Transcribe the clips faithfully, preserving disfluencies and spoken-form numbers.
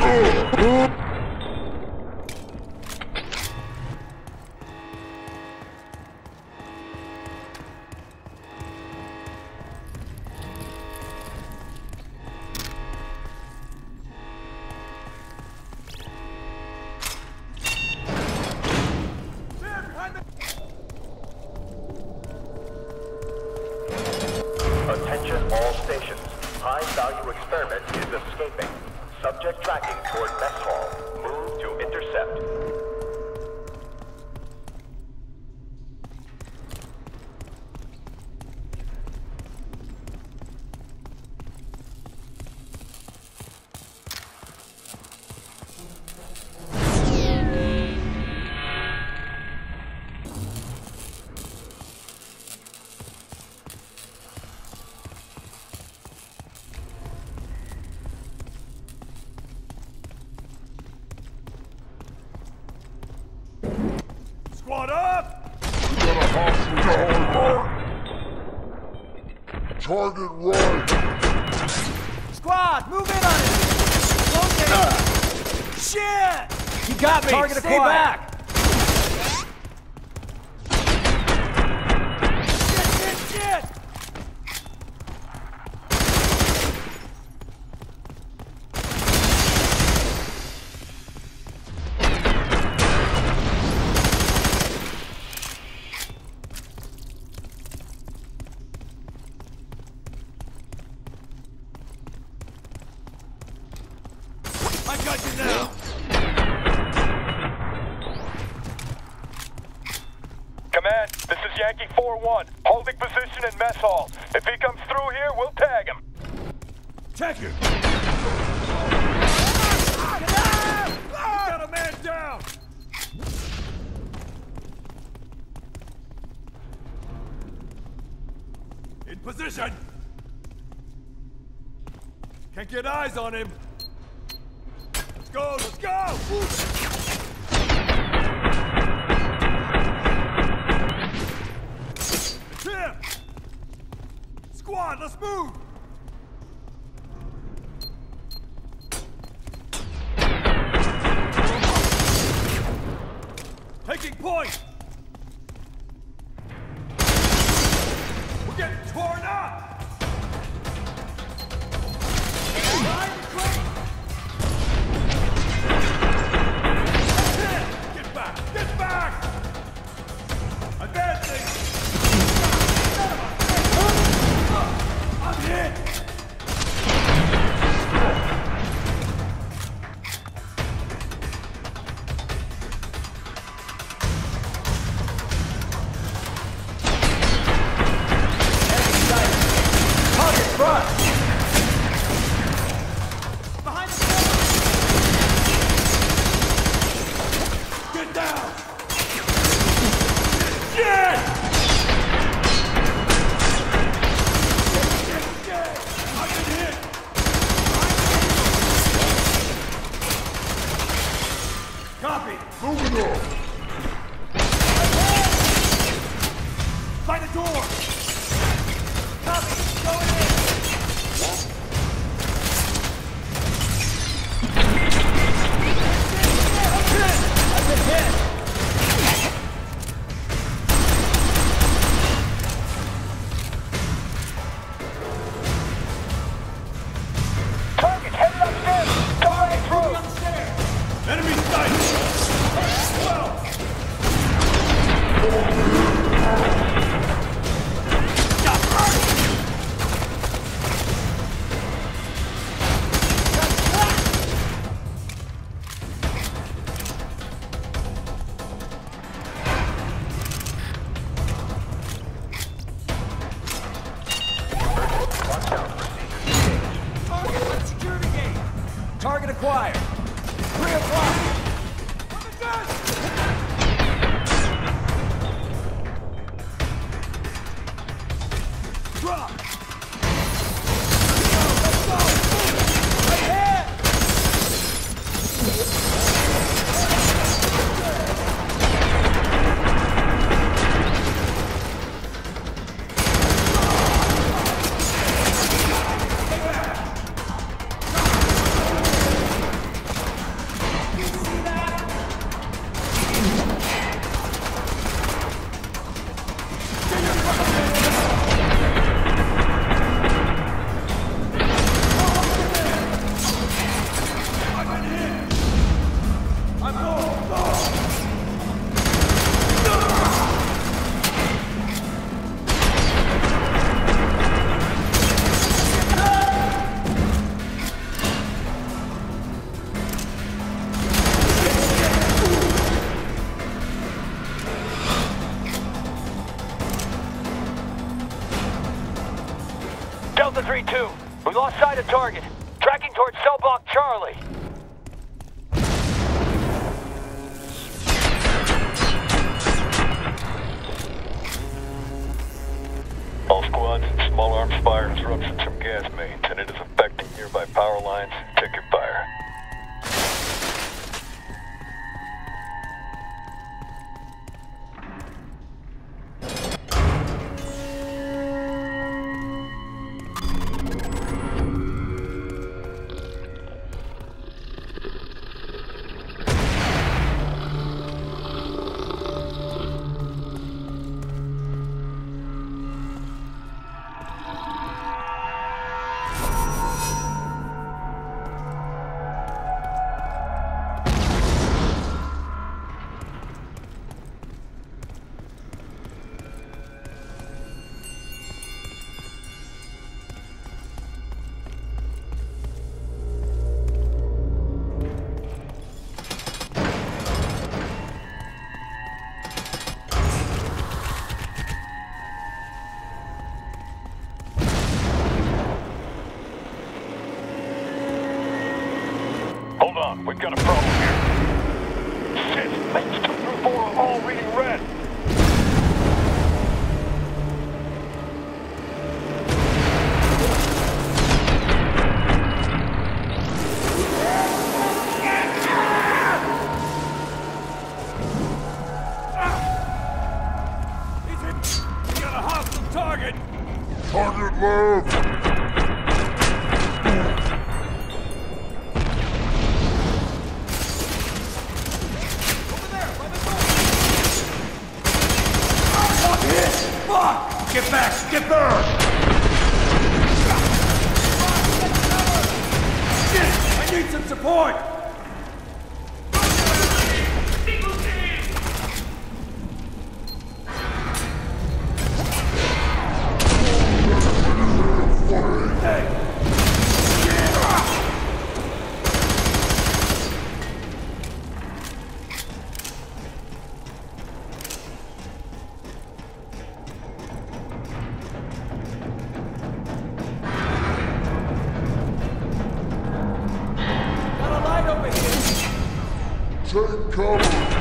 Attention all stations. High-value experiment is escaping. Subject tracking toward mess hall. Move to intercept. Squad up! We got a hostage hard. Target right. Squad, move in on it! Uh. Shit! You got me! Target Stay acquired. back! Shit, shit, shit! I got you now! Command, this is Yankee four one, holding position in mess hall. If he comes through here, we'll tag him. Check it! We got a man down! In position! Can't get eyes on him! Let's go, let's go! It's him! Squad, let's move! Taking point! We're getting torn up! Get back! Get back! Advancing! I'm hit! Target front! Behind the pillar! Get down! Get! Get, get! I've been hit! Copy! Moving on. By the door! Copy! Going in! I've been hit! Target, headed upstairs! Go right through! Enemy sight! Well! Target at security gate! Target acquired! Three o'clock! On the gun! Drop! Let's go! Right here! three two. We lost sight of target. Tracking towards cell block Charlie. All squads, small arms fire disruptions from gas mains, and it is affecting nearby power lines. Check your fire. Hold on, we've got a problem here. Shit, lanes two through four are all reading red. We got a hostile target! Target left! Fuck! Get back! Get there! Shit! I need some support! Hey! Take cover!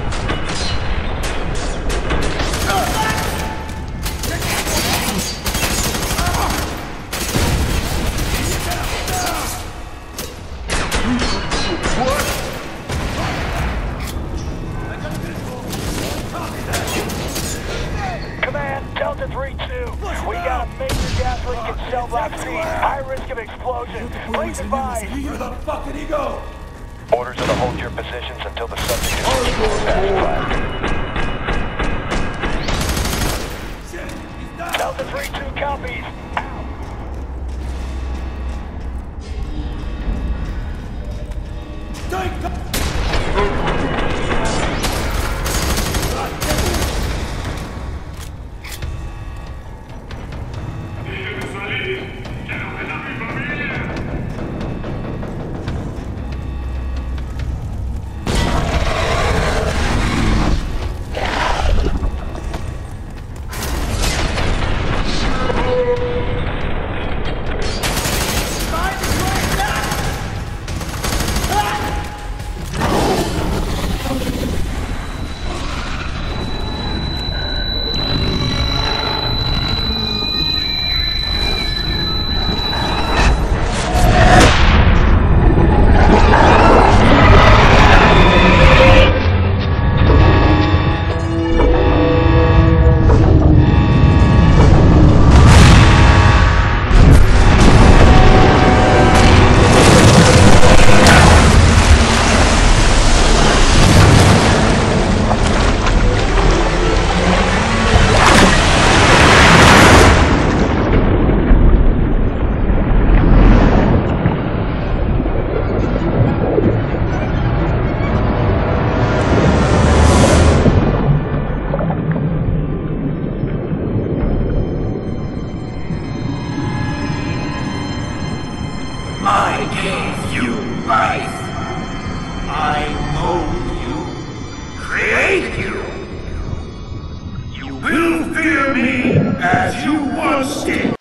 Command, Delta three two. We got a major gas leak in cell block C. High risk of explosion. Please advise. Where the fuck did he go? Orders are to hold your positions until the subject is pacified. Shit, he's down! Delta three two copies. Take cover! I gave you life. I mold you, create you. You will fear me as you once did.